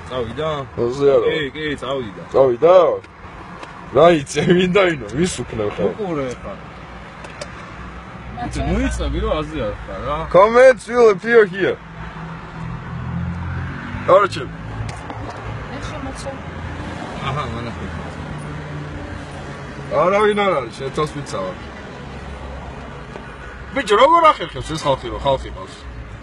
წავიდა? ზეარო. კი, წავიდა. წავიდა? რაიცე, მინდა ინო, ვის უკნევ ხარ? უყურე ხარ. მოიწევი რომ აზრი არ ხარ რა. Comments will appear here. Короче. აჰა, მანახე. არავინ არ არის, შეთოს ვიცავარ. ბიჭო, როგორ ახერხებს ეს ხალხი რომ ხალხი ყავს?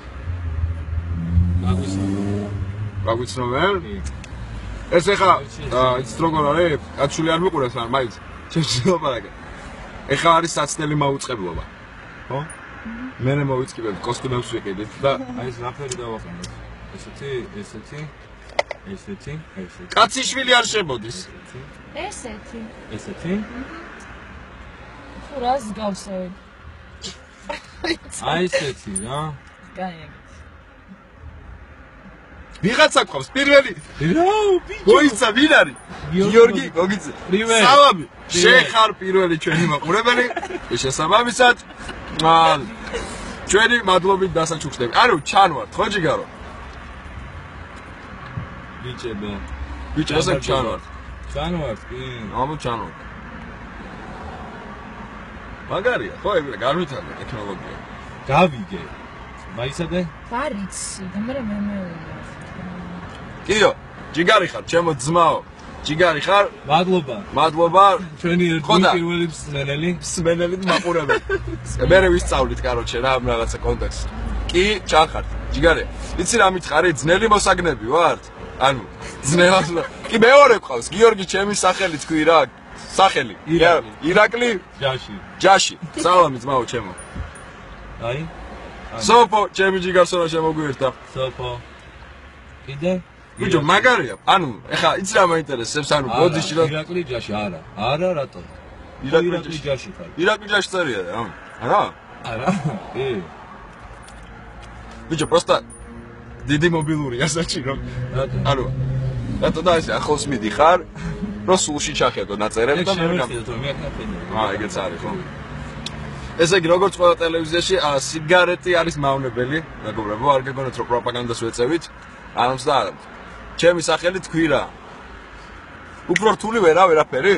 გაგვიცნობენ? ეს ეხლა ის როგორ არის? კაცული არ მიყურებს არ მაინც. შეიძლება პარაგა. ეხლა არის საცდელი მაუწყებლობა. ხო? მე მოვიწყებებ კოსტუმებს ვიყიდით და აი ეს რაფერი დავაყენოთ. ესეთი. კაციშვილი არ შემოდის. ესეთი. ხო რას გავსევი? აი ესეთი რა. გაიგე. ვიღაცა ყავს პირველი. რა, ბიჭო. მოიცა ვინ არის? გიორგი გოგიძე. სალამი. შეხარ პირველი ჩვენი მაყურებელი. შესაბამისად ჩვენი მადლობით დასაჩუქრდები. ანუ ჩანვართ, ხო ჯიგარო? ბიჭებო. ბიჭო, ასე ჩანვართ. ჩანვართ, კი. აბა ჩანვართ. მაგარია, ხო, ეგრე განვითარდა ტექნოლოგია. გავიგე. მაიცადე? ვარიცი, და მე მეულა. კიო, ჯიგარი ხარ, ჩემო ძმაო. ჯიგარი ხარ? მადლობა. ჩვენი ერთი პირველი მსმენელი მაყურებელი. მე ვისწავლით, კაროჩე, რა რაღაცა კონტექსტი. კი, ჩახართ. ჯიგარი. იცი რა მითხარი, ძნელი მოსაგნები ვართ? ანუ, ძნელად. კი, მეორე ყავს, გიორგი ჩემი სახელი თქვი რა. სახელი. ირაკლი? ჯაში. სალამი ძმაო ჩემო. აი. სოფო, ჩემი ჯიგარსონა შემოგვიერთა. სოფო. კიდე? ბიჭო, მაგარია. ანუ, ეხლა იცი რა მაინტერესებს, ანუ ბოდიში რა. ირაკლი ჯაში, არა რატო? ირაკლი ჯაში ხარ. ირაკლი ჯაში წერია რა. არა? კი. ბიჭო, პროსტა დიდი მობილურია საჭირო. ანუ, რატო და ესე ახლოს მიდიხარ, რომ სულში ჩახედო ნაწერებს და მე ეგეც არის ხო? ესე იგი, როგორც ყველა ტელევიზიაში, სიგარეტი არის მავნებელი, მეგობრებო, არ გეგონათ რომ პროპაგანდას ვეწევით. ამს და არა. ჩემი სახელი თქვი რა. უფრო რთული ვერაფერი?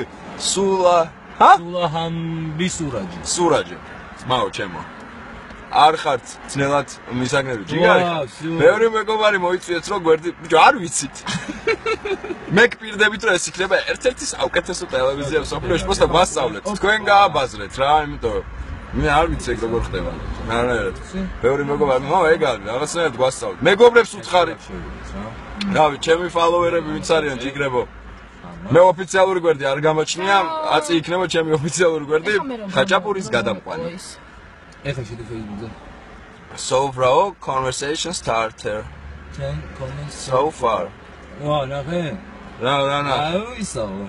სურაჯი. ძმაო ჩემო. არ ხართ ძნელად მისაგნები ჯიგარი? ბევრი მეგობარი მოიწვიეთ რომ გვერდი, ბიჭო, არ ვიცით. მე გპირდებით რომ ეს იქნება ერთ-ერთი საუკეთესო ტელევიზია მსოფლიოში, просто გვასწავლეთ. თქვენ გააბაზრეთ რა, იმიტომ მე არ ვიცი ეგ როგორ ხდება. რანაირად. ბევრი მეგობარი, ეგ არის, რაღაცნაირად გვასწავლეთ. მეგობრებს უთხარით. რავი, ჩემი ფოლოვერები ვინც არიან ჯიგრებო. მე ოფიციალური გვერდი არ გამოჩნია, აწი იქნება ჩემი ოფიციალური გვერდი, ხაჭაპურის გადამყვანი. ეხლა შედი Facebook-ზე. So far, conversation starter. 10 comments So far. ვა, ნახე. რა. აუისაო.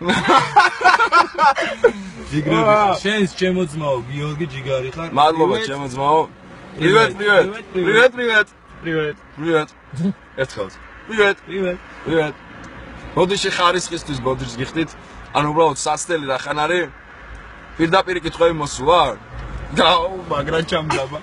ჯიგრები, შენს ჩემო ძმაო, გიორგი ჯიგარი ხარ? მადლობა ჩემო ძმაო. Привет. ერთხელ. Привет. ბოდიში ხარისხისთვის ბოდიშს გიხდით. ანუ უბრალოდ საცდელი რახან არის? პირდაპირ კითხვები მოსულა? დაუ, მაგრამ ჩამდაბა.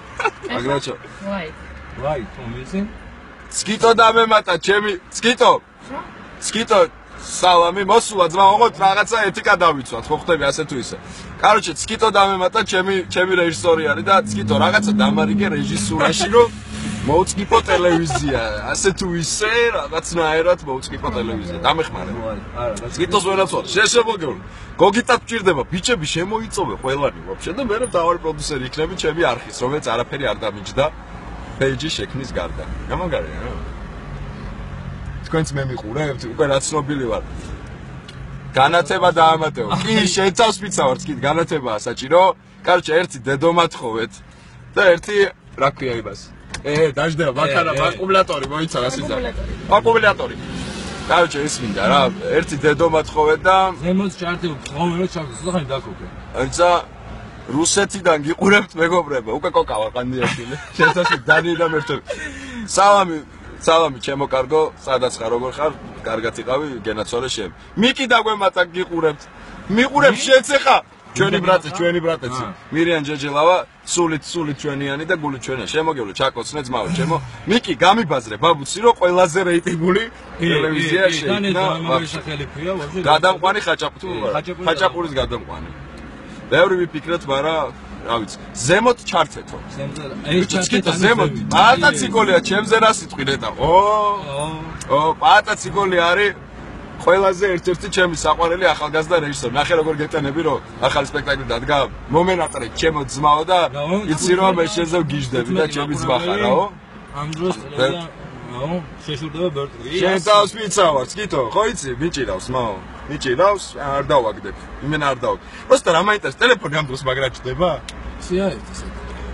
ვაი, თომიზი. სკიტო დამემატა ჩემი, სკიტო. სალამი, მოსულა ძმა, ოღონდ რაღაცა ეთიკა დავიცვათ, ხო ხტები ასე თუ ისე. კაროჩე, სკიტო დამემატა ჩემი რეჟისორი არის და სკიტო რაღაცა დამარიგე რეჟისურაში რომ მოუწყიფო ტელევიზია, ასე თუ ისე რაღაცნაირად მოუწყიფო ტელევიზია. დამეხმარე. სკიტოს ვერაცვალ, შეშემოგეულ. გოგიტად გჭირდება, ბიჭები შემოიწოვე ყველანი ვაფშე და მე მთავარი პროდიუსერი იქნები ჩემი არხის, რომელიც არაფერი არ დამიჯდა პეიჯის შექმნის გარდა. გამაგარია რა. თქვენც მე მიყურებთ, უკვე რა ცნობილი ვარ. განათება დაამატეო. კი, შეცავს ვიცავართ, კი, განათებაა საჭირო. კაროჩე, ერთი დედომათხოვეთ და ერთი რა ქვია იმას. დაждდება, ბაქარა, აკუმულატორი, მოიცა რა სიზა. აკუმულატორი. კაროჩე, ის მინდა რა, ერთი დედომათხოვეთ და ზემოთ ჩარტი ვთხოვე რომ ჩავდეს, ხანი დაკოკე. აიცა რუსეთიდან გიყურებთ მეგობრებო, უკვე კოკავა ყანდიაშვილი. შეცავს დანიიდან ერთები. სალამი ჩემო კარგო, სადაც ხარ, როგორ ხარ? კარგად იყავი, გენაცვალე შენ. მიკი დაგვემატა გიყურებთ. მიყურებ შეცეხა. ჩვენი ბრატეცი. მირიან ჯეჯელავა, სულით ჩვენიანი და გულით ჩვენია. შემოგევლო ჩაკოცნე ძმაო, ჩემო. მიკი გამიბაზრე ბაბუცი, რომ ყველაზე რეიტინგული ტელევიზიაში იქნა. გადამყვანი ხაჭაპურის გადამყვანი. ბევრი ვიფიქრეთ, მაგრამ რა ვიცი, ზემოთ ჩართეთო. ზემოთ. ზემოთ. პატა ციკოლია, ჩემზე რა სიტყვი ნეტა. პატა ციკოლი არის ყველაზე ერთ-ერთი ჩემი საყვარელი ახალგაზრდა რეჟისორი. ნახე როგორ გეტანები, რომ ახალი სპექტაკლი დადგა. მომენატრე ჩემო ძმაო და იცი რომ მე შეზე ვგიჟდები და ჩემი ძმა ხარაო. ამ დროს შეშურდება ბერტრი. შენ თავს ვიცავარ, სკითო, ხო იცი, მიჭირავს, მაო. მიჭირავს, არ დავაგდებ. იმენ არ დავაგდებ. просто რა მაინტერესებს, ტელეფონი ამ დროს მაგრა ჩდება? სიაერთი ისე.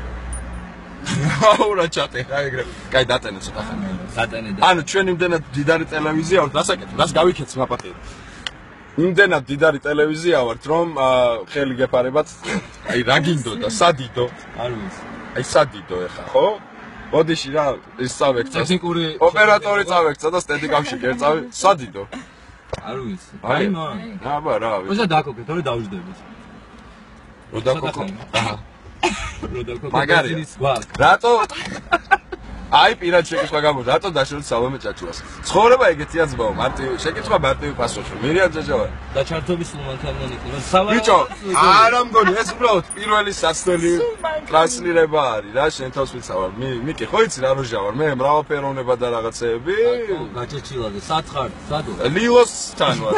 აურა ჩატე, აი ეგრე. კაი დატენე ცოტა ხანი. დატენე და. ანუ ჩვენ იმდენად დიდარი ტელევიზია ვართ, დასაკეთე, რას გავიქეც მაპატიე. იმდენად დიდარი ტელევიზია ვართ, რომ ხელი გეფარებათ, აი რა გინდოდა, სადიდო. არ ვიცი. აი სადიდო ეხა, ხო? ბოდიში რა, ის წავექცა. ტექნიკური ოპერატორი წავექცა და სტენდი კავშირი ერწავი, სადიდო. არ ვიცი. აი მან. აბა რა ვიცი. ოსა დაკოკეთ, ორი დავждდებით. რო დაკოკო. აჰა. რო დაკოკო. მაგარია. რატო? აი პირად შეკითხვა გამო, რატო დაშორეთ სალომე ჭაჭუას? ცხოვრება ეგეთია ძმაო, მარტივი, შეკითხვა მარტივი პასუხი. მირიან ჯეჯავა. და ჩართობის სულმანქანიდან იქნება. სავარაუდოდ. ბიჭო, არა მგონი, ეს უბრალოდ პირველი საცდელი ტრანსლირება არის რა, შენ თავს ვიცავარ. მიკი, ხო იცი რა როჟა ვარ? მე მრავალფეროვნება და რაღაცეები. გაჭეჭილაზე, სათხარ, სადო? ლილოსთან ვარ.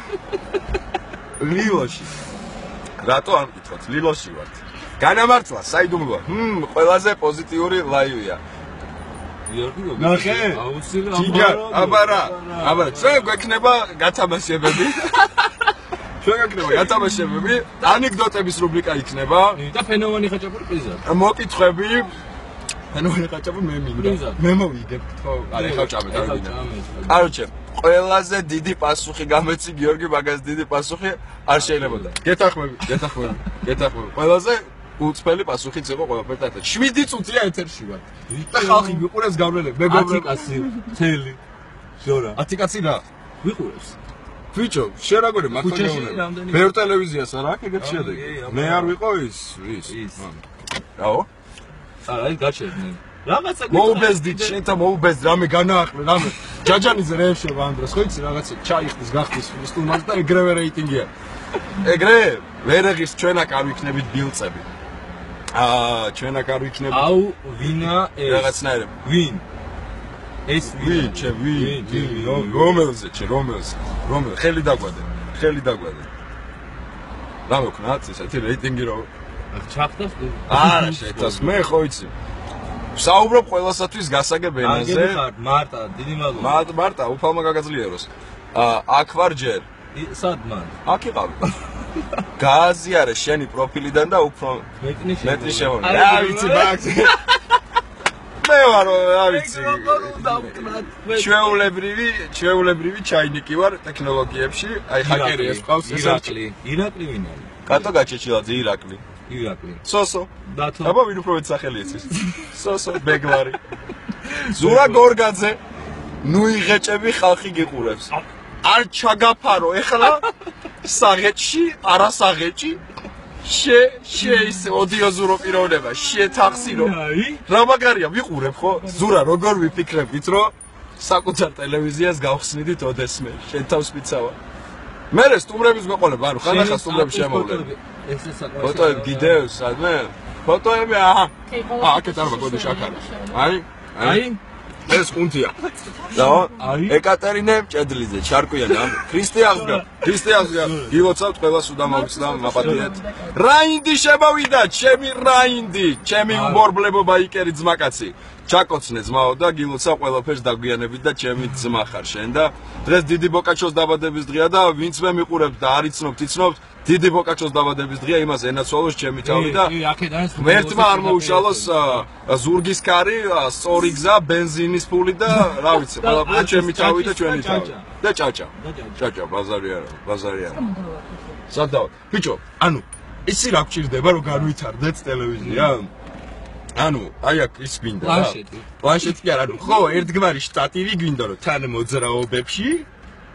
ლილოში. რატო არ მკითხოთ? ლილოში ვარ. განამართლა, საიდუმლოა. ყველაზე პოზიტიური ლაივია. ნახე? აუცილებლად. აბარა. ჩვენ გვექნება გათამაშებები. ჩვენ გვექნება გათამაშებები, ანეკდოტების რუბრიკა იქნება. და ფენოვანი ხაჭაპური პრიზად. მოკითხვები. ფენოვანი ხაჭაპური მე მინდა. მე მოვიგებ თქო. არა, ხაჭაპი დავინა. კაროჩე, ყველაზე დიდი პასუხი გამეცი გიორგი მაგას დიდი პასუხი არ შეიძლებოდა. გეთახმები. ყველაზე უწფელი პასუხიც იყო ყველაფერთან ერთად. 7 წუთია ეთერში ვარ. და ხალხი მიყურებს გავლენებს. მეგობრები, ათიკაცი, თელი. ჟორა. ათიკაცი რა? ვიყურებს. ბიჭო, შენ რა გონი მაქონეუნები? რამდენი- ბევრ ტელევიზიას არა აქ ეგეთ შედეგი. მე არ ვიყო ის. რაო? არა, ის გაჩერდნენ. რაღაცა მოუბეზდით, შენთან მოუბეზდ, რამე განაახლე, რამე. ჯაჯანიზე რეშება ამ დროს, ხო იცი რაღაცა ჩაიხდის, გახდის სტუმარს და ეგრევე რეიტინგია. ეგრე ვერაღის ჩვენ აქ არ ვიქნებით ბილწები. ჩვენ აქ არ ვიქნებით. აუ, ვინა ეს? რაღაცნაირად. ვინ? ეს ვინ, რომელზე, ხელი დაგვადე. რა მეკნა, ესეთი რეიტინგი რო ჩახტას? არა, შეთას მე ხო იცი. საუბრობ ყველასათვის გასაგებ ენაზე. მარტა, დიდი მადლობა. მარტა, უფალმა გაგაძლიეროს. აქ ვარ ჯერ. სად მან? აქ იყავი. გააზიარე შენი პროფილიდან და უფრო მეტი შემოვიდა. რა ვიცი, ბაქს. მე ვარ, რა ვიცი. ჩვეულებრივი ჩაინიკი ვარ ტექნოლოგიებში, აი ჰაკერი ეს ყავს ირაკლი ვინ არის? კატო გაჩეჩილაძე ირაკლი. სოსო. დათო. აბა ვინ უფრო მეტი სახელი იცის? სოსო ბეგლარი. ზურა გორგაძე. ნუ იღეჭები ხალხი გიყურებს. არ ჩაგაფარო ეხლა საღეჭში, არა საღეჭი. ის ოდიოზურო პიროვნება, შეთახსირო. რა მაგარია, ვიყურებ ხო? ზურა, როგორ ვიფიქრებით, რომ საკუთარ ტელევიზიას გავხსნიდით ოდესმე. შენ თავს ვიცავა. მე სტუმრების გვეყოლებ, ანუ ხანახა სტუმრები შემოვლები. ფოტოები გიდეოს, სადმე? ფოტოები, აჰა. აქეთ არ მაგოდი შაქარი. აი ეს კუნთია. და ეკატერინე ჭედლიძე, ჩარკვიანი, ქრისტიანსგა. გილოცავთ ყველას უდამოვიცდა მაპატიეთ. რაინდი შემოვიდა, ჩემი რაინდი, ჩემი უმბორბლებო ბაიკერი ძმაკაცი. ჩაკოცნე ძმაო და გილოცავ ყველაფერს დაგვიანებით და ჩემი ძმა ხარ შენ და დღეს დიდი ბოკაჩოს დაბადების დღეა და ვინც მე მიყურებთ და არ იცნობთ, დიდი ბოკაჩოს დაბადების დღეა, იმას ენაცვალოს ჩემი თავი და ერთმა არ მოუშალოს ზურგის კარი, სწორი გზა, ბენზინის ფული და რა ვიცი, ყველაფერი ჩემი თავი და ჩვენი თავი. და ჭაჭა, ბაზარი არა. სადავ. ბიჭო, ანუ ისი რა გჭირდება რომ განვითარდეთ ტელევიზია? ანუ აი აქ ის გვინდა რა. პლანშეტი კი არა, ხო, ერთგვარი შტატივი გვინდა რომ თან მოძრაობებში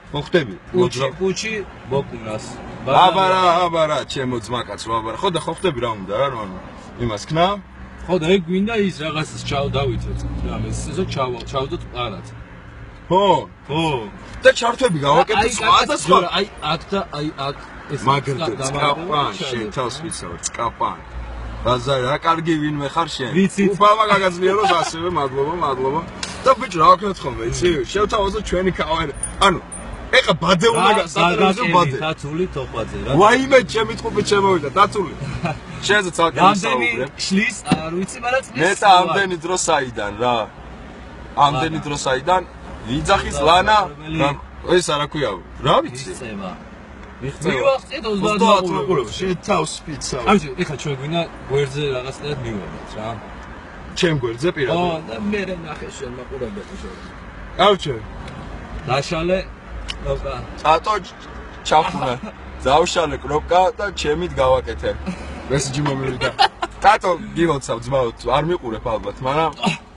ხო ხტები? პუჩი ბოკუნას. აბარა, ჩემო ძმაკაცო, აბარა. ხო და ხო ხტები რა უნდა რა, ანუ იმას ქნა? ხო და ეგ გვინდა ის რაღაცას ჩავდავითოთ. რა მე ისე ჩავდოთ პარად. ხო. და ჩართვები გავაკეთე სხვა და სხვა. აი აქ და აი აქ ეს მაგრდ წკაპან, შენ თავს ვიცავ, წკაპან. ბაზარი რა კარგი ვინმე ხარ შენ. უფალმა გაგაძლიეროს ასევე, მადლობა. და ბიჭო რა ვქნათ ხოლმე, იცი? შევთავაზო ჩვენი კავერი. ანუ ეხა ბადე უნდა გასატელევიზიო ბადე. დათული თოყვაძე რა. ვაიმე ჩემი ტყუპი შემოვიდა, დათული. შენზე ცალკე რამდენი შლის არ ვიცი, მაგრამ მე და ამდენი დრო საიდან რა. ამდენი დრო საიდან ვიძახის ლანა ეს არა ქვია. რა ვიცი? მივახცეთ 30 მაყურებელს. შენ თავს ფიცავ. ამჟი ეხა ჩვენ გვინდა გვერდზე რაღაცნაირად მივიღოთ რა. ჩემ გვერდზე პირადად. ო და მე ნახე შენ მაყურებელს შენ. გავჩე. დაშალე კნოპკა. წატო ჩაფუნა. დავშალე კნოპკა და ჩემით გავაკეთე. მესიჯი მომივიდა. წატო გილოცავ ძმაო, არ მიყურებ ალბათ, მაგრამ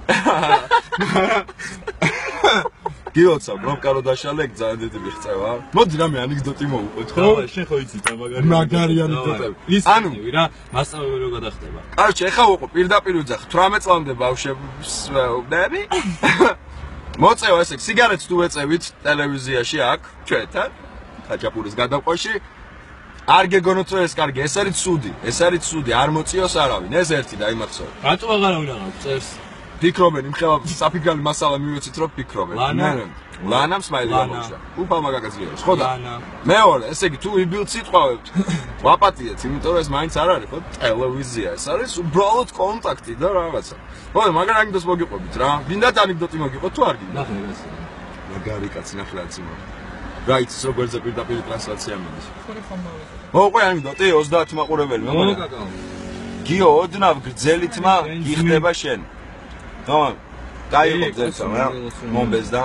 გილოცავ კნოპკა რო დაშალე, ძალიან დიდი მიღწევა. მოდი რამე ანეკდოტი მოვუყვეთ ხო? შენ ხო იცი და მაგარი ანეკდოტები. ანუ რა, მასწავლებელი რო გადახდება. კაროჩე, ეხა ვიყო პირდაპირ ვიძახ 18 წლამდე ბავშვებს ვდები. მოწევა ესე სიგარეტს თუ ეწევით ტელევიზიაში აქ ჩვენთან ხაჭაპურის გადაყვაში არ გეგონოთ რომ ეს კარგი ეს არის ცუდი არ მოწიოს არავინ ეს ერთი დაიმახსოვრე რატო აღარავინ აღარ წერს ფიქრობენ იმ ხელა საფიქრალი მასალა მივეცით რომ ფიქრობენ ლანამ სმაილი გამოჩნდა უფალმა გაგაძლიეროს ხო და მეორე ესე იგი თუ იბილ სიტყვავებთ ვაპატიეთ იმიტომ რომ ეს მაინც არ არის ხო ტელევიზია ეს არის უბრალოდ კონტაქტი და რაღაცა ხო მაგრამ ანეკდოტს მოგიყვებით რა გინდათ ანეკდოტი მოგიყვოთ თუ არ გინდათ ნახე ეს მაგარი კაცი ნახე რა ძმა რა იცის როგორზე პირდაპირ ტრანსლაცია მიდის ხორი ხომ მოვიდა მოყვე ანეკდოტი 30 მაყურებელი მოგაკაო გიო ოდნავ გრძელითმა გიხდება შენ ხო დაიღო ძელსა რა მომბეზდა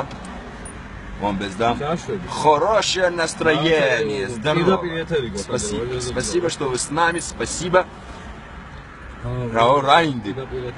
хорошее настроение здорово спасибо что вы с нами спасибо раинди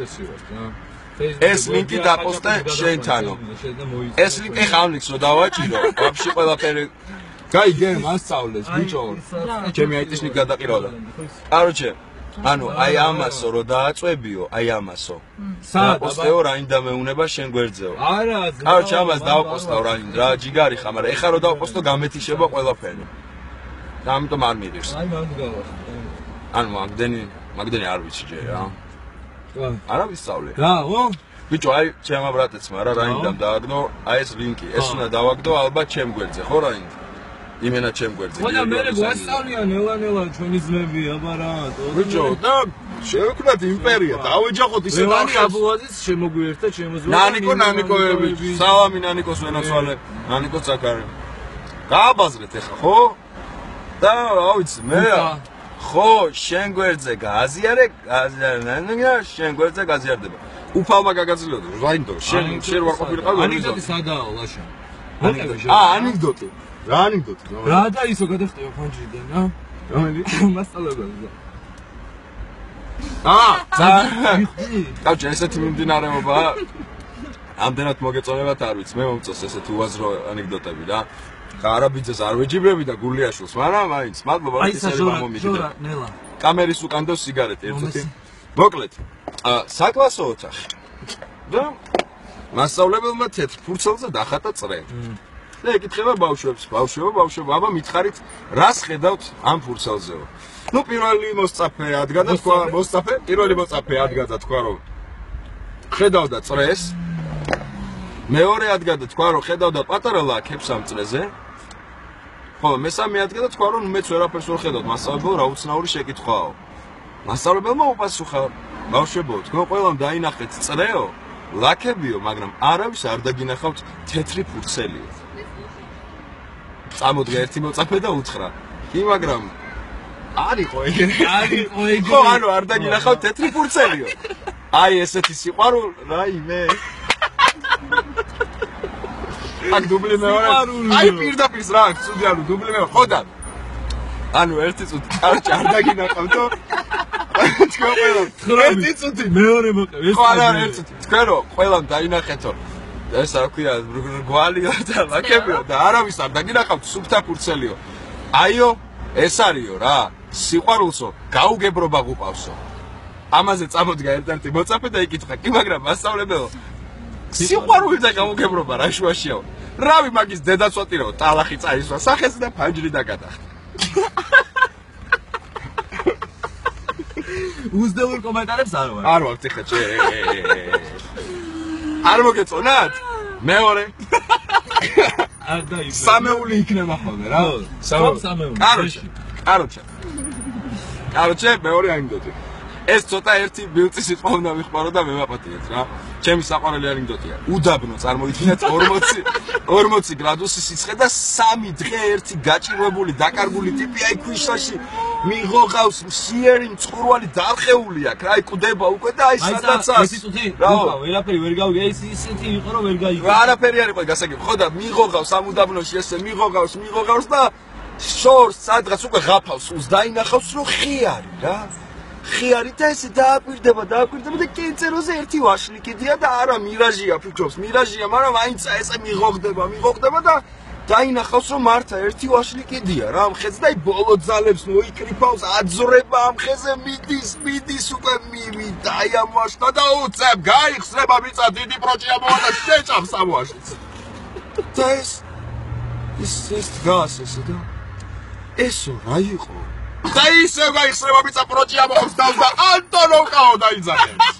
ეს ლინკი დაპოსტე შენთანო ეს ლინკი ხავნიქს რო დავაჭირო ვაფშე ყველაფერი გაიგე მასწავლეს ბიჭო ჩემი აიტიშნი გადაყირავდა კაროჩე ანუ აი ამასო რო დააწვევიო აი ამასო დაპოსტეო რაინდა მეუნება შენ გვერდზეო არა კაროჩე ამას დავაპოსტავ რაინდა რა ჯიგარი ხარ მაგრამ ეხა რო დავაპოსტო გამეთიშება ყველაფერი და ამიტომ არ მიღირს აი მანდ გავა ანუ მაგდენი არ ვიცი ჯერ რა არა ვისწავლე რა ო ბიჭო აი ჩემმა ბრატეცმა რა რაინდამ დააგდო აი ეს ლინკი ეს უნდა დავაგდო ალბათ ჩემ გვერდზე ხო რაინდა იმენა ჩემ გვერდზე ხო და მე გვასწავლია ნელა ჩვენი ძმები აბა რა ბიჭო და შევექმნათ იმპერია დავეჯახოთ ისე ნანიკოაზის შემოგვიერთდა შემოძვა ნანიკოები სალამი ნანიკოს ვენაცვალე ნანიკოს ზაქარი გააბაზრეთ ახლა ხო და რა ვიცი მე ხო შენ გვერდზე გააზიარე შენ გვერდზე გაზიარდება უფალმა გაგაძლიერდა რაინდო შენ ვარ ყოფილიყავ ანეკდოტი სადაა ლაშა ანეკდოტი რა ანეკდოტი რა და ისო გადახტება ფანჯრიდან რა რომელი მასწავლებელზე კაუჩი ესეთი მიმდინარეობა ამდენად მოგეწონებათ არ ვიცი მე მომწონს ესეთი უაზრო ანეკდოტები რა არაბიძეს არ ვეჯიბრები და გულიაშვილს მაგრამ მაინც მადლობა აი საჯორა ნელა კამერის უკან დევს სიგარეტი ერთ-ერთი მოკლედ საკლასო ოთახი და მასწავლებელმა თეთრ ფურცელზე დახატა წრე და ეკითხება ბავშვებს აბა მითხარით რას ხედავთ ამ ფურცელზეო ნუ პირველი მოსწაფე ადგა და თქვა რომ ხედავდა წრეს მეორე ადგა და თქვა რომ ხედავდა პატარა ლაქებს ამ წრეზე ხო მესამე ადგა და თქვა რომ მეც ვერაფერს ვერ ხედავთ მასწავლებელო რა უცნაური შეკითხვაო მასწავლებელმა უპასუხა ბავშვებო თქვენ ყველამ დაინახეთ წრეო ლაქებიო მაგრამ არავის არ დაგინახავთ თეთრი ფურცელიო წამოდგა ერთი მოწაფე და უთხრა კი მაგრამ არისო ეგრე ხო ანუ არ დაგინახავთ თეთრი ფურცელიო აი ესეთი სიყვარული რაიმე აქ დუბლი მეორე აი პირდაპირ რა ცუდი ანუ დუბლი მეორე ხო და ანუ ერთი წუთი კარჭი არ დაგინახავთო თქვენ ყველამ ერთი წუთი მეორე მოყევი ხო არა ერთი წუთი თქვენ რომ ყველამ დაინახეთო ეს რა ქვია, გვალიო და ლაკებიო და არავის არ დაგინახავთ სუფთა ფურცელიო. აიო, ეს არისო რა, სიყვარულსო, გაუგებრობა გუყავსო. ამაზე წამოდგა ერთ-ერთი მოწაფე და იკითხა, კი მაგრამ მასწავლებელო, სიყვარული და გაუგებრობა რა შუაშიაო. რავი მაგის დედაცვატირაო, ტალახი წაისვა სახეზე და ფანჯრი დაგატახა. უზდეურ კომენტარებს არ ვარ. არ ვარ ეხლა ჩე. არ მოგეწონათ? მეორე. არ დაიბა. სამეული იქნება ხოლმე რა. სამეული. კაროჩე, მეორე ანეკდოტი. ეს ცოტა ერთი ბილწი სიტყვა უნდა ვიხმარო და მევაპატიეთ რა. ჩემი საყვარელი ანეკდოტია. უდაბნო წარმოიდგინეთ 40 გრადუსი სიცხე და 3 დღე ერთი გაჭირვებული, დაკარგული ტიპი აი ქვიშაში მიღოღავს მშიერი მწყურვალი დარხეული აქვს. რა იკუდება უკვე და აი სადაცას. რა, ვერაფერი ვერ გავიგე, ეს ისეთი იყო რომ ვერ გაიგე. არაფერი არ იყო გასაგები. ხო და მიღოღავს ამ უდაბნოში ესე მიღოღავს და შორს სადღაც უკვე ღაფავს, უსს დაინახავს რომ ხიარი რა. ხიარი და ესე დააკვირდება და კენწეროზე ერთი ვაშლიკიდია და არა მირაჟია ფიქრობს მირაჟია მაგრამ აინც ესე მიღოხდება და დაინახავს რომ მართა ერთი ვაშლიკიდია რა ამ ხეზე და აი ბოლო ძალებს მოიკრიფავს აძრება ამ ხეზე მიდის უკვე მივიდა აი ამ ვაშლს და უწებ გაიხსნება მიწა დიდი პროჭია მოვა და შეჭამს ამ ვაშლს და ეს დგას ესე და ესო რა იყო და ისევ გაიხსნება მიწა პროჭია მოხსნავს და ანტონოვკაო დაიძახებს.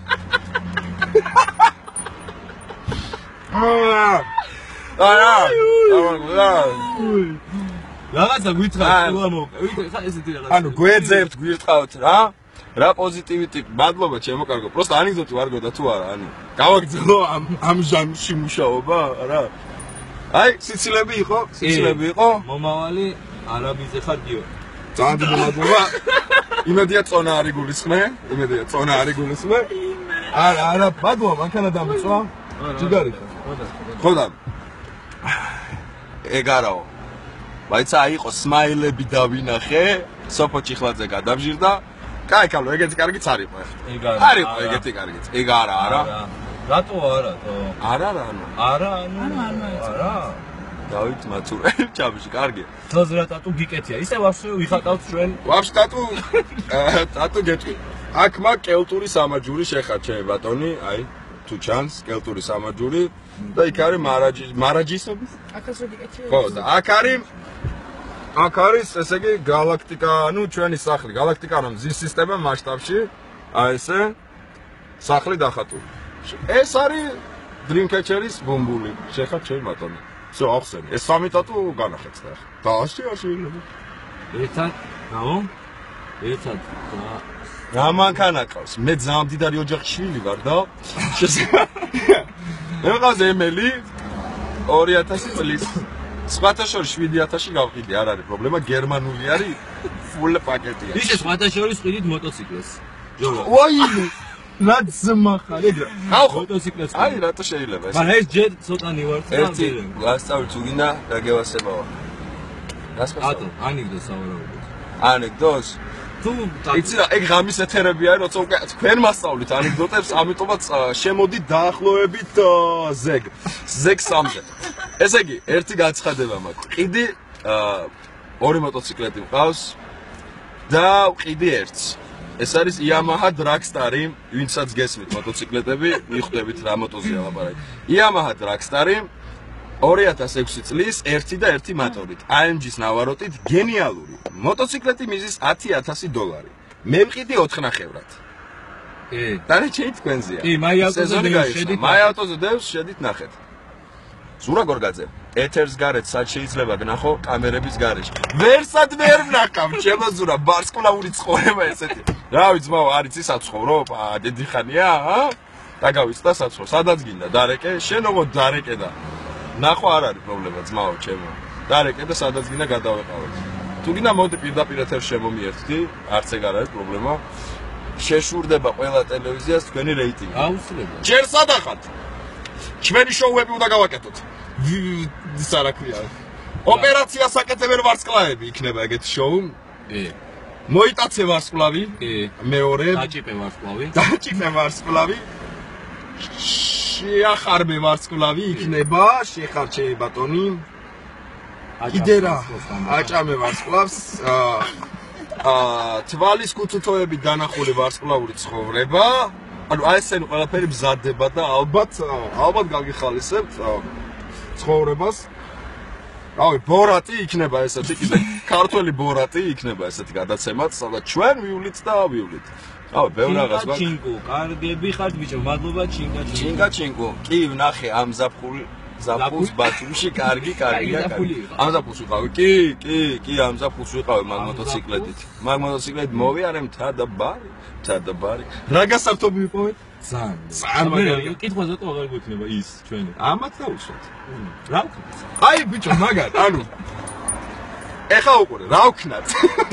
რაღაცა გვითხრათ თუ ამოვყე. ესეთი რაღაცა. ანუ გვეძებთ გვირტყავთ რა პოზიტივი ტიპი. მადლობა ჩემო კარგო. პროსტა ანეკდოტი ვარ გოდა თუ არა, ანუ გავაგრძელო ამ ჟანრში მუშაობა რა. აი, სიცილები იყო? მომავალი არაბიზე ხარ გიო. ძალიან დიდი მადლობა. იმედია წონა არ იგულისხმე. არა, მადლობა, მანქანა დამწვა. ჯიგარი. ხო და. ეგარაო. მაიცა აიყო სმაილები დავინახე, სოფო ჭიხლაძე გადაბჟირდა. კაი, კალო, ეგეთი კარგიც არ იყო ახლა. არ იყო ეგეთი კარგიც. ეგ არა. რატო არათო? არა. არა. დავით მაცურე ჩაბში კარგია. თელზე რა ტატუ გიკეთია. ისე ვაფშე ვიხატავთ ჩვენ. ვაფშე ტატუ გეტყვი. აქ მაგ კელტური სამაჯური შეხარ ჩემი ბატონი, აი თუ ჩანს კელტური სამაჯური და იქ არის მარაჯისობის. აქაც რა გიკეთია? ხო და აქ არის ესე იგი გალაქტიკა, ანუ ჩვენი სახლი, გალაქტიკა რომ მზის სისტემა მასშტაბში, აი ესე სახლი დახატული. ეს არის დრიმკეჩერის ბუმბული. შეხარ ჩემი ბატონი. всё, ახსენე. ეს სამი ტატუ განახეთს და ახლა. დააშიაშე. ერთად რა მანქანა ყავს? მე ძალიან მდიდარი ოჯახის შვილი ვარ და მე მყავს ემელი 2000 წლის. სხვათა შორის 7000-ში გავყიდი, არ არის პრობლემა, გერმანული არის, ფულ პაკეტია. ისე სხვათა შორის ყიდით მოტოციკლს. ვაიმე რა ძმახარ ეგრე. მოტოციკლს. აი რატო შეიძლება ეს? მაგრამ ეს ჯერ ცოტანი ვარ და ერთი გასწავლი თუ გინდა გაგევასებაო. ატო, ანეკდოტს ავარავებთ. ანეკდოტს? თუ იცი რა, ეგ ღამის ეთერები არის, როცა უკვე თქვენ მასწავლით ანეკდოტებს, ამიტომაც შემოდით დაახლოებით ზეგ 3-ზე. ესე იგი, ერთი გაცხადება მაქვს. ყიდი ორი მოტოციკლეტი მყავს და ვყიდი ერთს. ეს არის Yamaha Dragster, ვინცაც გესმით მოტოციკლეტები, მიხვდებით რა მოტოზია ლაპარაკი. Yamaha Dragster 2006 წლის 1 და 1 მოტორით, AMG-ს ნავაროტით, გენიალური. მოტოციკლეტი მიზის $10,000. მე ვყიდი 4 ნახევრად. დანარჩენი თქვენზეა. მაი ავტოზე დევს შედით ნახეთ. ზურა გორგაძე, ეთერს გარეთ სად შეიძლება გნახო კამერების გარეშე. ვერსად ვერ ვნახავ, ჩემო ზურა, ბარსკვლავური ცხოვრება ესეთი. რავი ძმაო, არის ის საცხოვრობ, დიდი ხანია, დაგავიწყდა საცხოვრ. სადაც გინდა დარეკე, შენობო დარეკე და ნახო არ არის პრობლემა ძმაო ჩემო. დარეკე და სადაც გინდა გადავეყავეთ. თუ გინდა მოდი პირდაპირ ეთერს შემომიერთდი, არც ეგ არ არის პრობლემა. შეშურდება ყველა ტელევიზიას თქვენი რეიტინგი. აუცილებლად. ჯერ სადახართ? ჩვენი შოუები უნდა გავაკეთოთ. ისა რა ქვია. ოპერაცია საკეთებელ ვარსკვლავები იქნება ეგეთი შოუ. მოიტაცე ვარსკვლავი. მეორე. დაჭიპე ვარსკვლავი. დაჭიპე ვარსკვლავი. შეახარბე ვარსკვლავი იქნება, შეხარჩე ბატონი. კიდე რა, აჭამე ვარსკვლავს. თვალის კუცუთოები დანახული ვარსკვლავური ცხოვრება. ანუ აი ესენი ყველაფერი მზადდება და ალბათ გაგიხალისებთ ცხოვრებას. რავი, ბორატი იქნება ესეთი, კიდე ქართველი ბორატი იქნება ესეთი გადაცემაც, სადაც ჩვენ ვივლით და ვივლით. რავი, ბევრ რაღაც გვაქვს. ჩინკო, კარგები ხართ ბიჭო, მადლობა ჩინკა. კი, ვნახე ამ ზაფხულს ბათუმში, კარგი. ამ ზაფხულს ვიყავი. კი, ამ ზაფხულს ვიყავი მაგ მოტოციკლეთით. მაგ მოტოციკლით მოვიარე მთადაბარი. რა გასართობი ვიყავით? ძალიან მაგარია. კითხვაზე თუ აღარ გვექნება ის ჩვენი. ამათ დავუშვათ. რა? აი ბიჭო, მაგარ, ანუ ეხა უყურე, რა ვქნათ?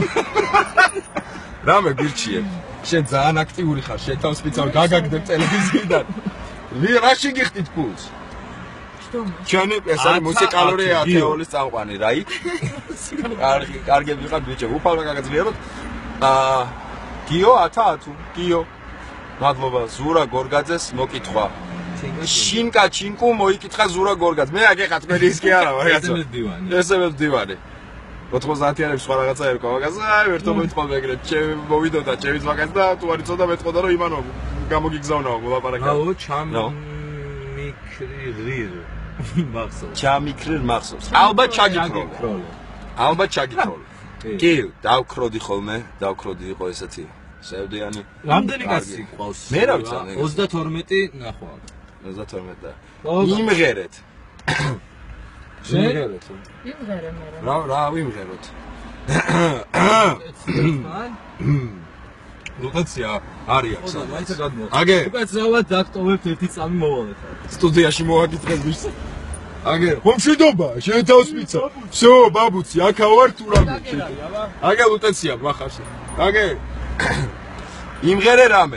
რამე გირჩიებ? შენ ძალიან აქტიური ხარ, შენ თავს პიცავ გაგაგდებ ტელევიზიიდან. რაში გიხდით ფულს? ჩვენი ეს არის მუსიკალური ათეოლის წამყვანი, რაი? კარგი ვიყავ ბიჭო, უფალმა გაგაძლიეროთ. გიო 1000, გიო. მადლობა ზურა გორგაძეს მოკითხვა. შინკა ჩინკუ მოიკითხა ზურა გორგაძე. მე აგეხათ მე ის კი არა, რაღაცა. ესემეს დივანი. 90-იანებში სხვა რაღაცა ერქვა მაგაზე, აი ვერთობ მეთქვა მეგრე, ჩემ მოვიდოდა ჩემის მაგაზე და თუ არ იცოდა მეთქვა რომ იმანო გამოგიგზავნაო მოლაპარაკე. აუ ჩამიკრირ მახსოვს. ალბათ ჩაგიქროლო. კი, დავქროდი ხოლმე, იყო ესეთი. სევდიანი. რამდენი კაცი ყავს? მე რა ვიცი, 32 ნახვა. 32 და იმღერეთ. იმღერე მე. რა ვიმღეროთ? ლოკაცია არის აქ. მაინც გადმოვა. აგე. უკაცრავად დაქტოვებთ ერთი წამი მოვალეთ. სტუდიაში მოვაკითხეთ ვის. აგე, ხომშვიდობა, შენ თავს მიცა. всё, ბაბუცი, აქა ვარ თუ რამე. აგე ლუტაცია მახარში. აგე. იმღერე რამე.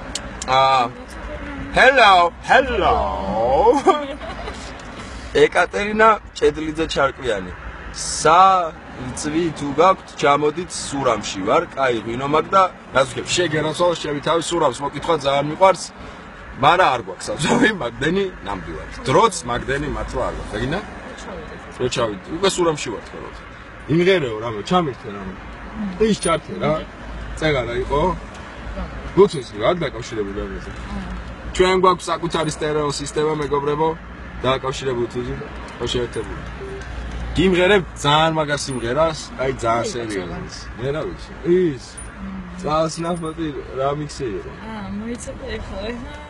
hello. ეკატერინა ჭედლიძე ჩარკვიანი. წვი თუ გაქვთ, ჩამოდით სურამში ვარ. კაი, ღვინო მაგ და გასვქებ. შეგერასო, შევითავი სურამს მოკითხვა ძალიან მიყვარს. მარა არ გვაქვს საძოვი, მაგდენი ნამდვილად. დროც მაგდენი მართლა არ გვაქვს. ეგინა? რო ჩავიდ. უკვე სურამში ვარ თქო. იმღერეო რამე, ჩამირთე რამე. ის ჩართე რა. წეგარა იყო. ლუცუსი რა დაკავშირებული ამაზე. ჩვენ გვაქვს საკუთარი სტერეო სისტემა მეგობრებო, დაკავშირებული თუზი, შეერთებული. გიმღერებ ძალიან მაგარ სიმღერას, აი ძალიან სერიოზს. მე რა ვიცი. ის წას ნახმოდი რა მიქსი იყო. მოიცადე ხო?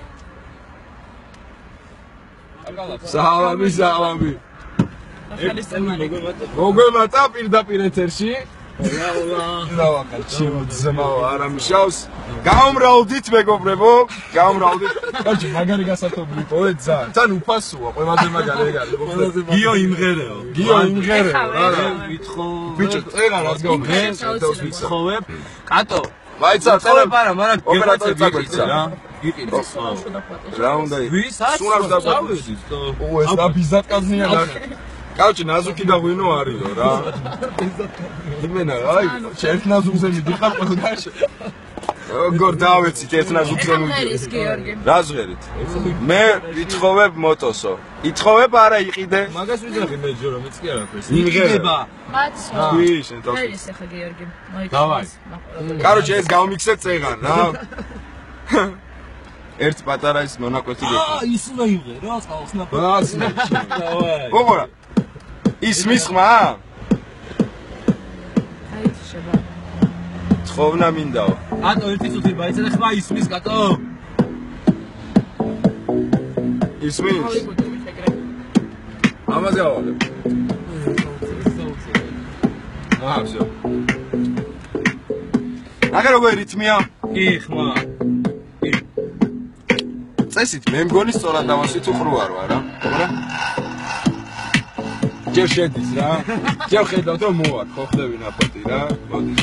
სალამი. ახალი სტემანი. მოგემატა პირდაპირ ეთერში. რავაკარჩი ძმაო არ ამშავს. გამრავლდით მეგობრებო, გამრავლდით. კარჩი მაგარი გასართობი იყო ძალიან. თან უფასოა, ყველაზე მაგარი ეგ არის. გიო იმღერეო. რა. ვითხოვ. ბიჭო, წერა რას გავმე? ვითხოვებ. კატო. მაიცა, წერა, მაგრამ ოპერატორი წაგვეცა რა. იყიდე. რა უნდა იყოს? ვის სურავს დაგვეცი. ო, ეს და ბიზატკაზნია რა. კაუჩი ნაზუკი და ღვინო არისო რა. იმენა, აი, ერთ ნაზუკზე მიდიხარ ყველგანში. გორ დავეცით ერთ ნაზუკზე მიდიხარ. რა ზღერით? მე ვითხოვებ მოტოსო. ითხოვებ არა იყიდე? მაგას ვიძახი მე ჯო რომ იცი კი არა ეს. იყიდება. მაცო. კი, შენ თავს. ეს ახლა გიორგი. დავაი. კაუჩი ეს გავმიქსებ წეგან რა. ერთ პატარა ის მონაკვეთი გეკ. ის უნდა იმღერო, წყალს ნახო. დავაი. ოღონდ ის მისხმა? აი შევა. ხოვნა მინდაო. ატო ერთი წუთი ბაიცა და ხმა ისმის კატო. ისმის? ამაზე ავალებ. всё. აგერ როგორ რიტმია? კი ხმა. წესით მე მგონი სწორად დავასვით უყრო არ ვარ რა. ხო? ჯერ შედის რა. ჯერ ხედავ რომ მოარ, ხო ხდები ნაფოტი რა. მოდი.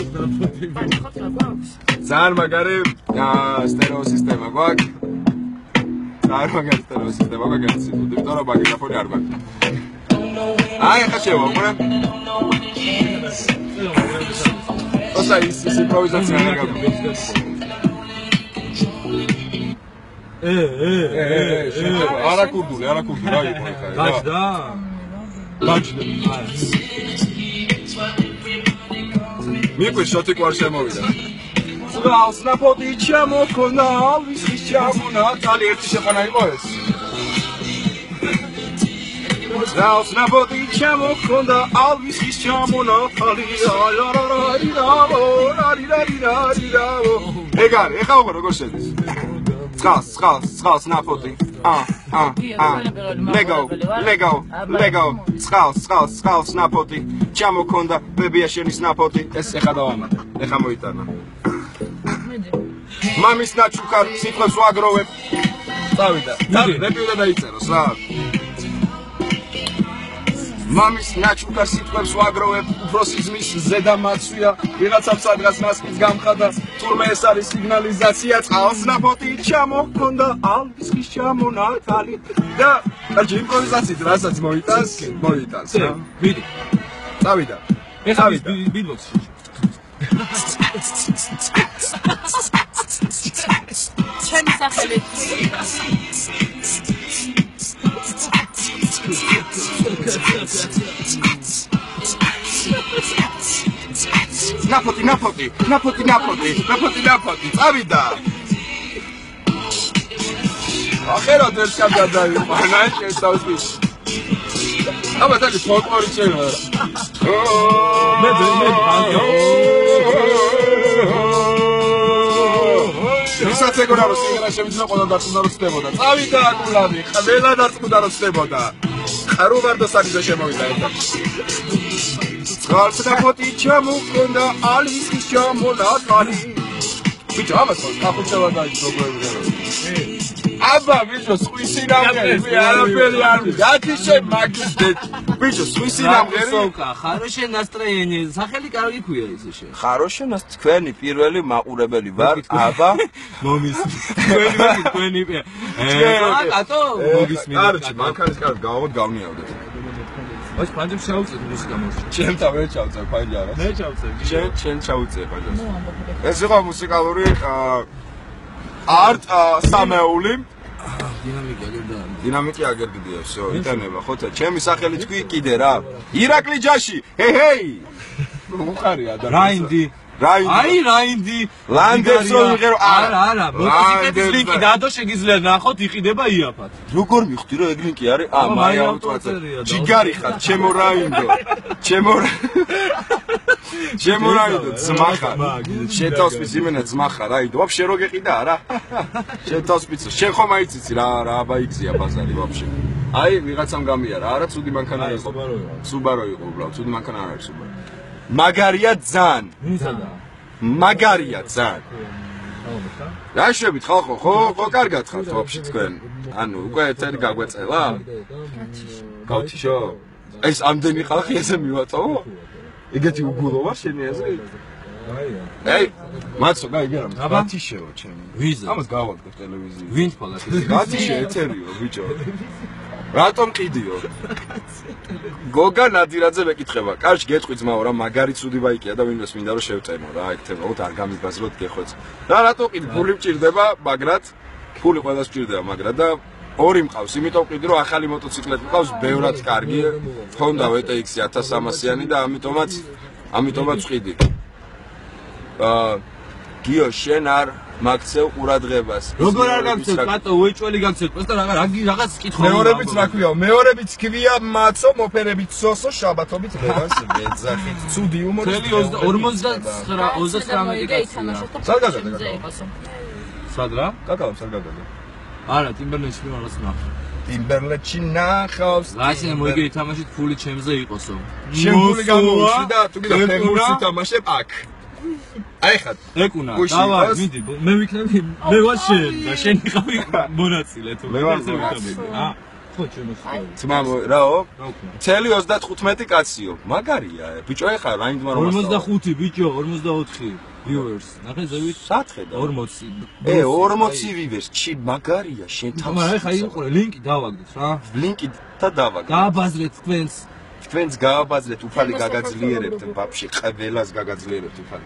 ძალიან მაგარი სტერეო სისტემა გვაქვს. ძალიან მაგარი სტერეო სისტემა გვაქვს. იმიტომ რომ მაგიფონი არ გვაქვს. აი ხა შევა, ხო? ოსა ის იმპროვიზაცია არ გაგვიგვიძებს. არაკურდული რა იყო ხა გაჭდა გაჭდა მიყვი შოთი ყარ შემოვიდა წყალს ნაფოტი ჩამოქონდა ალვის ხის ჩამონათალი ერთი შეყვანა იყო ეს წყალს ნაფოტი ჩამოქონდა ალვის ხის ჩამონათალი ეგარი ეხა უკვე როგორ შედის წყალს ნაფოტი წყალს ნაფოტი ჩამოქონდა ბებია-შენის ნაფოტი ეს ეხა დავამატე ეხა მოიტანა მამის ნაჩუქარ სიტყვებს ვაგროვებ წავიდა რეპი უნდა დაიწეროს რა მამის ნაჩუქარ სიტყვებს ვაგროვებ უფროსიზმის ზედა მაცვია ვიღაცამ სადღაც მასკის გამხადა თურმე ეს არის სიგნალიზაცია წყალს ნაფოტი ჩამოქონდა ალვის ხის ჩამონათალი და კარგი იმპროვიზაციით რასაც მოიტანს რა ვიდი წავიდა ეხა ბილბოქსში ჩემი სახელით ნაფოტი წავიდა ახერად ერთ გადაიყვა ნაჭეს დავსვით აბა თაკი ფოლკლორი შეიძლება მე ვისაც ეგონა რომ სიმღერა შემიძლია ყველა დარწმუნდა რომ ხდებოდა წავიდა გულავი ყველა დარწმუნდა რომ ხდებოდა ხარო ვარდოსანიზე შემოვიდა ერთად წყალს ნაფოტი ჩამოქონდა ალვის ხის ჩამონათალი ბიჭო ამას კაპუჩელა დაიწყო აბა ბიჭო სხვისი ნამღერი მე არაფერი არ ვიცი შენ მაგის ბიჭო სხვისი ნამღერი хорошее настроение სახელი კარგი ქვია ესე შე хорошее თქვენი პირველი მაყურებელი ვარ აბა მომის თქვენი კატო მოგის მინდა კარჩი მანქანის კარგ გავამოთ გავნიავდეთ ოც ფანჯებს ჩაუწევ მუსიკა მოსწევ ჩემ თავე ჩავწევ ფაილი არა მე ჩავწევ შენ ჩაუწევ ფანჯებს ეს იყო მუსიკალური არტ სამეული დინამიკი აგერგდია всё იტანება ხოთა ჩემი სახელი თქვი კიდე რა ირაკლი ჯაში ჰეი უხარია და რაინდი რაინდი ლანდერს რომ ვიღერო არა მოტოციკლის ლინკი დადო შეგიძლია ნახოთ იყიდება იაფად როგორ მიხდი რომ ეგ ლინკი არის მაია ავტოატზე ჯიგარი ხარ ჩემო რაინდო ჩემო რაინდო ძმახარ შეთავსპის იმენა ძმახარ რაინდო ვაფშე რო გეყიდა არა შეთავსპის შენ ხომ აიციცი რა აბაიგზია ბაზარი ვაფშე აი ვიღაცამ გამიარა არა ცუდი მანქანა იყო სუბარო იყო უბრალოდ ცუდი მანქანა არ არის სუბარო მაგარია ძან მაგარია ძან რა შვებით ხალხო ხო კარგად ხართ ვაფშე თქვენ ანუ უკვე ერთად გაგვეწელა გავთიშო ეს ამდენი ხალხი ესე მივატოვო ეგეთი უგულოა შენი აზრი აი მაცო გაიგე რა გავთიშეო ჩემი ვიზა ამას გავაგდო ტელევიზია ვინ თვალას გავთიშე ეთერიო ბიჭო რატომ ყიდიო გოგა ნადირაძე მეკითხება კარში გეტყვი ძმაო რა მაგარი ცუდი ბაიკია და ვინმეს მინდა რომ შევწენო რა ეკთებოდ არ გამიბაზროთ გეხვეც და რატო ყიდი ფული მჭირდება მაგრად ფული ყველას მჭირდება მაგრად და ორი მყავს იმიტომ ყიდი რომ ახალი მოტოციკლეტი მყავს ბევრად კარგი Honda VTX 1300-იანი და ამიტომაც ყიდი გიო შენ არ მაგცევ ყურადღებას როგორ არ გაგცევ კატო უეჭველი გაგცევ просто რაღაც კითხვა მეორებიც რა ქვია მეორებიც ქვია მაცო მოფერებით სოსო შაბათობით ლევანს ვეძახით ცუდი უმორი 49 სად გაგადა სად რა კაკალო სად გაგადა არა ტიმბერლენში რაღაც ნახე ტიმბერლენში ნახავს რაში მოიგე თამაშით ფული ჩემზე იყოსო შენ ფული გამოუშვი და თუ კიდე ფემურში თამაშებ აქ აი ხარ ეკუნა დავა მიდი მე ვიქნები მე ვარ შენ და შენ იყავი მონაწილე თუ მე ვარ ხო შემოსწავლე ძმამო რაო წელი 35 კაციო მაგარია ბიჭო ეხა რაინდმა რომ 45 ბიჭო 44 viewers ნახე ზევით სათხე და 40 40 viewers ჩი მაგარია შენ თავს მაგრამ ეხა იყურე ლინკი დავაგდეთ რა ლინკი და დავაგდეთ გააბაზრეთ თქვენს გააბაზრეთ უფალი გაგაძლიერებთ ბაბში ყველას გაგაძლიერებთ უფალი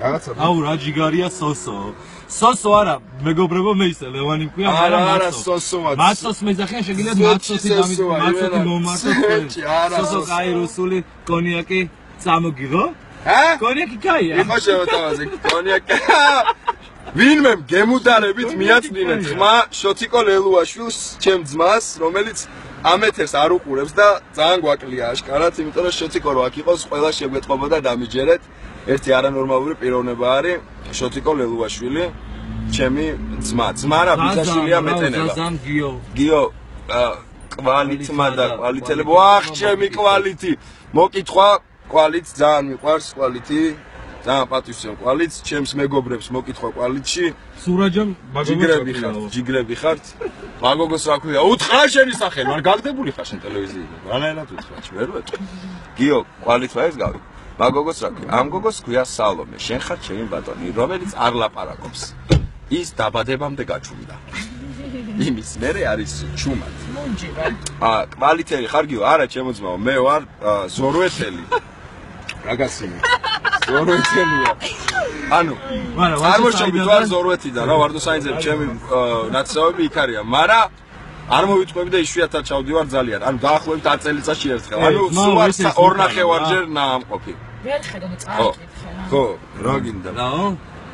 რაღაცა აუ რა ჯიგარია სოსო სოსო არა მეგობრებო მე ისე ლევანი მქვია არა სოსოა მაცოს მეძახიან შეგიძლიათ მაცოსი მაცოსი მომართოთ სოსო კაი რუსული კონიაკი წამოგიღო კონიაკი კაია იყო შევთავაზე კონიაკი ვინმე გემუდარებით მიაწმინეთ ხმა შოთიკო ლელუაშვილს ჩემ ძმას რომელიც ამეთერს არ უყურებს და ძალიან გვაკლია აშკარად იმიტომ რომ შოთიკო რო აქ იყოს ყველა შეგვეთყობა და დამიჯერეთ ერთი არანორმალური პიროვნება არის შოთიკო ლელუაშვილი ჩემი ძმა რა ბიძაშვილია მეტენება გიო კვალიტმა და კვალიტელებ ვახ ჩემი კვალიტი მოკითხვა კვალიტ ძალიან მიყვარს კვალიტი ძალიან პატივისცემ კვალიტს ჩემს მეგობრებს მოკითხვა კვალიტში სურაჯამ ჯიგრები ხართ მაგოგოს რა ქვია უთხრა შენი სახელი ვარ გაგდებული ხარ შენ ტელევიზიაზე რანაირად უთხრა ვერ ვეტყვი გიო კვალიტმა ეს გავი მაგოგოს რა ქვია ამ გოგოს ქვია სალომე შენ ხარ ჩემი ბატონი რომელიც არ ლაპარაკობს ის დაბადებამდე გაჩუმდა იმის მერე არის ჩუმად მონჯირა კვალიტელი ხარ გიო არა ჩემო ძმაო მე ვარ ზოროეთელი რაგასინი ზოროეთელია ანუ არ მოშობი თუ არ ზოროეთიდან რა ვარდოსაინძე ჩემი ნაცნობები იქ არიან მაგრამ არ მოვიტყვები და იშვიათად ჩავდივარ ძალიან ანუ დაახლოებით 10 წელიწადში ერთხელ ანუ სულ არ 2.5-ჯერ ნაამყოფი ვერ ხედავ წარკითხე ხო რა გინდა რაო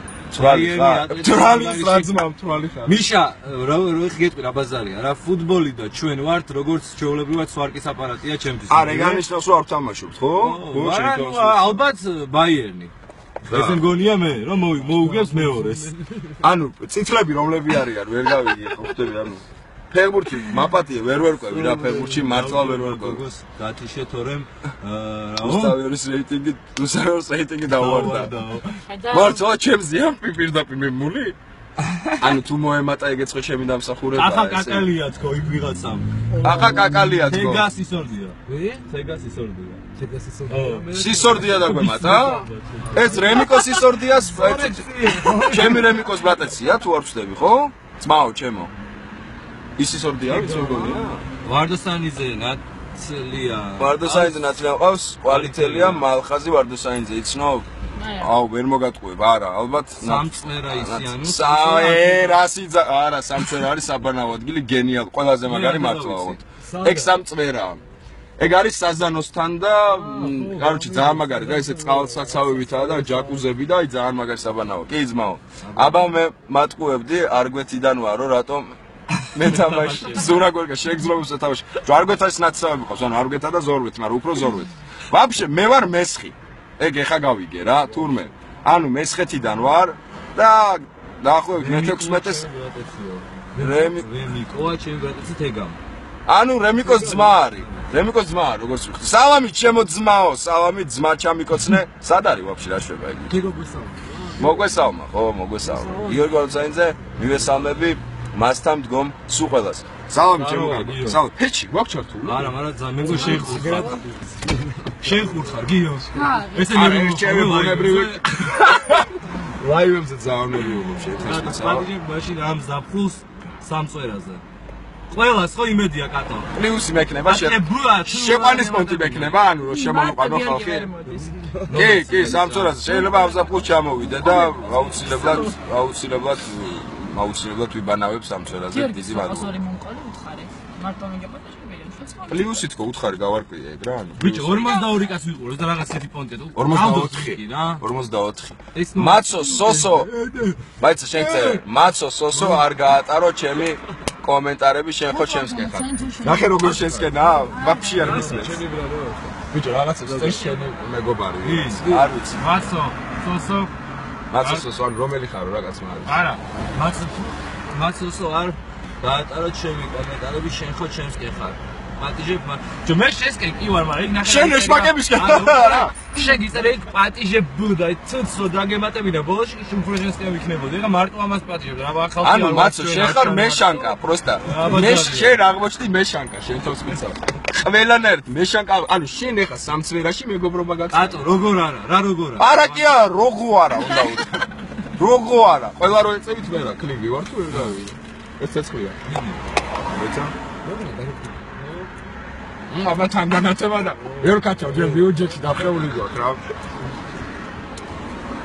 თრალი თრალი ხარ მიშა რა გეტყვი რა ბაზარია რა ფუტბოლი და ჩვენ ვართ როგორც ჩვეულებრივად სვარკის აპარატია ჩემთვის არა ეგ არნიშნავს რომ არ ვთამაშობთ ხო ალბათ ბაიერნი ეს მგონია მე რომ მოუგებს მეორეს ანუ წითლები რომლები არიან ვერ გავიგე ხო ხტები ანუ ფეხბურთი მაპატია ვერ ვერკვევი რა ფეხბურთში მართლა ვერ ვერკვევი გათიშე თორემ რუსთავის რეიტინგი დავარდა მართლა ჩემზეა პირდაპირ მე მული ანუ თუ მოემატა ეგეც ხო ჩემი დამსახურება ახა კაკალია თქო იქ ვიღაცამ ახა კაკალია თქო თეგას ისორდია თეგას ისორდია სისორდია დაგვემატა ეს რემიკოს ისორდიას ჩემი რემიკოს ბრატაცია თუ არ ვწდები ხო ძმაო ჩემო ის ისორდია ვიცი მგონია ვარდოსანიძე ნაცლია ვარდოსანიძე ნაცლია ყავს კვალიტელია მალხაზი ვარდოსანიძე იცნობ აუ ვერ მოგატყუებ არა ალბათ სამწმერა ისიანო რასიძა არა სამწმერა არის საბანაო ადგილი გენიალ ყველაზე მაგარი მართლაოდ ეგ სამწმერაა ეგ არის საზანოსთან და კაროჩი ძალიან მაგარი და ესე წყალსაცავებითა და ჯაკუზები და აი ძალიან მაგარი საბანაო კი ძმაო აბა მე მატყუებდი არგვეთიდან ვარო რატომ მე თამაში ზურაგვერგა შეგძლობს თამაში ჯვარგვეთას ნაცავები ყავს ანუ არგვეთა და ზორვეთ მაგრამ უფრო ზორვეთ ვაფშე მე ვარ მესხი ეგ ეხა გავიგე რა თურმე ანუ მესხეთიდან ვარ და დაახლოებით მე-16-ს რემიკოა ჩემი ბრატაცი თეგამ ანუ რემიკოს ძმა არის რემიკოს ძმა როგორც ვიხდი სალამი ჩემო ძმაო სალამი ძმა ჩამიკოცნე სად არის ვაფშე რა შვება იგი მოგვესალმა ხო მოგვესალმა გიორგი ვარდოსანიძე მივესალმები მასთან მდგომ სულ ყველას სალამი ჩემო კარგო სალამი ფეჩი გვაქვს ჩართული არა მაგრამ მე მგონი შენ ხურხარ გიო ესე ჩემი ბუნებრივი ლაივებზე ძავნები ვუყურებ შენ მაშინ ამ ზაფხულს სამწვერაზე ყველას ხო იმედია კატო პლუსი მექნება შეყვანის პონტი მექნება ანუ რომ შემოვიყვანო ხალხი კი სამწვერაზე შეიძლება ამ ზაფხულს ჩამოვიდე და აუცილებლად ვიბანავებ სამწვერაზე დიდი მადლობა მარტო მიგეპატაშებია პლუსით ხო უთხარი გავარკვია ეგ რა ანუ ბიჭო 42 კაცი ვიყურებს და რაღაც ისეთი პონტია 44 რა 44 მაცო სოსო მაიცა შენ წერე მაცო სოსო არ გაატარო ჩემი კომენტარები შენ ხო ჩემს კეხარ ნახე როგორ შენსკენა ვაფშე არ მისმენს ბიჭო რაღაცა წერე შენი მეგობარი არ ვიცი მაცო სოსო ან რომელი ხარო რა კაცმა არის არა მაცო სოსო არ გაატარო ჩემი კომენტარები შენ ხო ჩემს კეხარ პატიჟებ ჯო მე შესკე კი ვარ მაგრამ იქ ნახე შენ ეშმაკების რა შენ გიწერე იქ პატიჟებ ბუდა ცუცო დაგემატებინა ბოლოში შუმფროჟენსკე ვიქნებოდი ეხა მარტო ამას პატიჟებ რა ხალხი ანუ მაცო შენ ხარ მეშანკა პროსტა მე შენ აღმოჩნდი მეშანკა შენ თავს მიცავ ყველანაირად მეშანკა ანუ შენ ეხა სამწვერაში მეგობრობა გაქვს ატო როგორ არა რა როგორ არა არა კი არა როგო არა უნდა უთხრა როგო არა ყველა რო ეწევით მე რა კლივი ვარ თუ ვერ გავიგე ეს ცეცხლია მეცა აბა თან განათება და ვერ კაცო ჯერ ვიუჯექში დაფრეული გვაქვს რა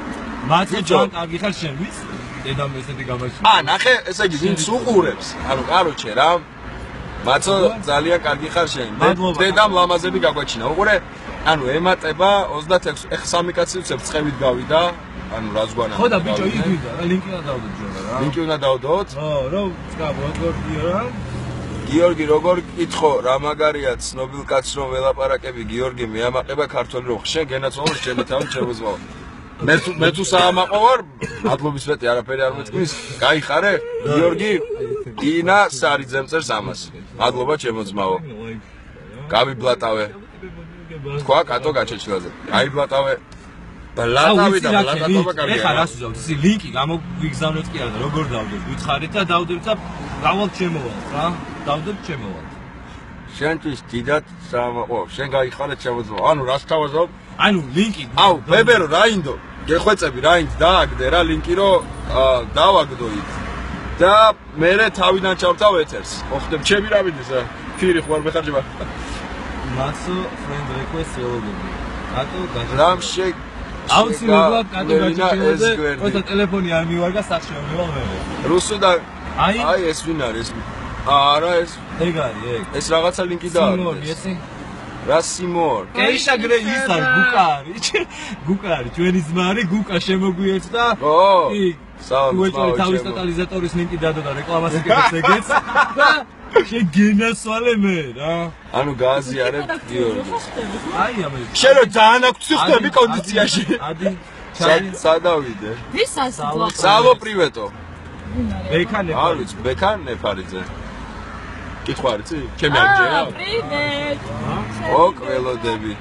მაცო ძალიან კარგი ხარ შენთვის დედამ ესეთი გამაში ნახე ესე იგი ვინც უყურებს ანუ კაროჩე რა მაცო ძალიან კარგი ხარ შენ დედამ ლამაზები გაგვაჩინა უყურე ანუ ემატება 26 ეხ სამი კაცი უცებ წევით გავიდა ანუ რაზგვანა ხო და ბიჭო იგვიდა რა ლინკი უნდა დავდოთ ჯონა რა ლინკი უნდა დავდოთ რა წკაბო გორგიო რა გიორგი როგორ კითხო რა მაგარია ცნობილ კაცს რომ ველაპარაკები გიორგი მეამაყება ქართული რომ შენ გენაცვალო ჩემი თავი შემოძვალ მე თუ საამაყო ვარ მადლობის მეტი არაფერი არ მეწკვის გაიხარე გიორგი ინა სარიძემ წერს ამას მადლობა ჩემოძმაო გავიბლატავე თქვა კატო გაჩეჩილაზე გაიბლატავე ბლატავი და ბლატატობა კარგია ეხლა რას უზავთ ისი ლინკი გამოვიგზავნოთ კი არა როგორ დავდოთ გითხარით და დავდებით და გავალთ შემოვალთ რა დავდოთ შემოვალთ შენთვის დიდად საამაყო შენ გაიხარე შემოძვალ ანუ რას თავაზობ ანუ ლინკი აუ ბებერო რაინდო გეხვეწები რაინდ დააგდე რა ლინკი რომ დავაგდო იქ და მე თავიდან ჩავთავ ეთერს მოხდებ ჩემი რა მიდის რა ფირი ხوار მეხარჯება მაცო friend request ელოდები ატო რამ შე აუცილებლად კატო გაჩვენე ოთა ტელეფონი არ მივარგა სახშეუნება მე რუსუდან აი ეს ვინ არის არა ეს ეგ არის ეგ ეს რაღაცა ლინკი დააგდე სიმორ ესე რა სიმორ კეიშაგრე ის არის გუკა არის ჩვენი ძმა არის გუკა შემოგვიერთდა იქ უეჭველი თავის ტოტალიზატორის ლინკი დადო და რეკლამას იკეთებს ეგეც და შენ გენასვალე მე რა ანუ გააზიარებ გიორგის აი ამე შენ რო ძალიან აქვს ხვდები კონდიციაში ადი სადავიდე ვის ასწავლა სალო პრივეტო ბექანე არ ვიცი ბექან ნეფარიძე კითხვა არის წი ჩემი ამჯერა პრივეტ ოკ ველოდები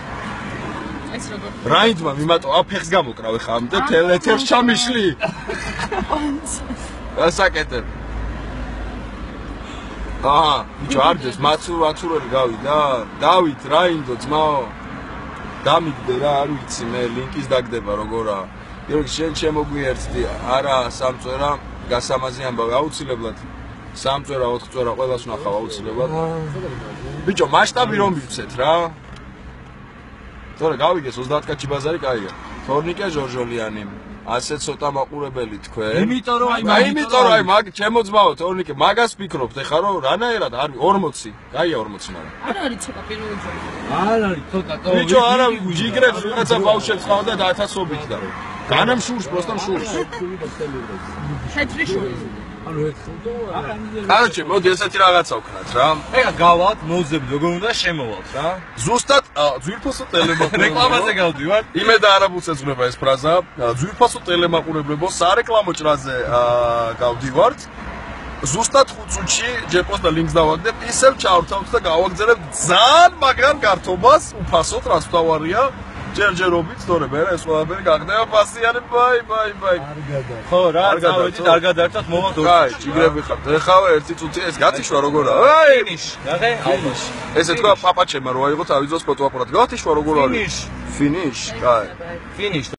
ეს როგორ რაინდმა მიმატო აფეხს გამოკრავე ხამდე თელეთერს ჩამიშლი ასაკეთებ ბიჭო არდეს მაცურერი გავიდა დავით რაინდო ძმაო დამიგდე რა არ ვიცი მე ლინკის დაგდება როგორა გიორგი შენ შემოგვიერთდი არა სამწვერა გასამაზი ამბავი აუცილებლად სამწვერა 4 წვერა ყველას ვნახავ აუცილებლად ბიჭო მასშტაბი რომ ვიცეთ რა თორე გავიგეს 30 კაცი ბაზარი კაია თორნიკე ჟორჟოლიანი ასე ცოტა მაყურებელი თქვენ იმიტომ რომ აი მაგ ჩემოძმაო თორნიკე მაგას ფიქრობთ ეხლა რომ რანაერად არის 40 კაია 40 მაგრამ არ არის ცოტა პირველი ჯერი არ არის ცოტა ბიჭო არა ჯიგრებს ვიღაცა ბავშვებს ყავდა და 1000-ობით და განამ შურს პროსტამ შურს შეთრი შური კაროჩე მოდი ესეთი რაღაცა ვქნათ რა ეხლა გავალთ მოუძებთ როგორ უნდა შემოვალთ რა ზუსტად ძვირფასო ტელემაყურებლებო რეკლამაზე გავდივარ იმე და არაბულს ეძღვნება ეს ფრაზა ძვირფასო ტელემაყურებლებო სარეკლამო ჭრაზე გავდივართ ზუსტად 5 წუთში ჯეპოს და ლინკს დავაგდებ ისევ ჩავთავთ და გავაგზავნებ ძალიან მაგრამ გართობას უფასოდ რაც ვთავარია ჯერჯერობით თორე მე ეს ყველაფერი გაგდება პასიანი ბაი ხო რა წავედით არ გადაერთოთ მოვალთ აი ჯიგრები ხართ ეხავე 1 წუთი ეს გათიშვა როგორ არის აი ფინიშ ნახე ალბათ ესე თქვა პაპაჩემა რო აიღოთ ავიზოს ფოტოაპარატი გათიშვა როგორ არის ფინიშ ფინიშ კაი ფინიშ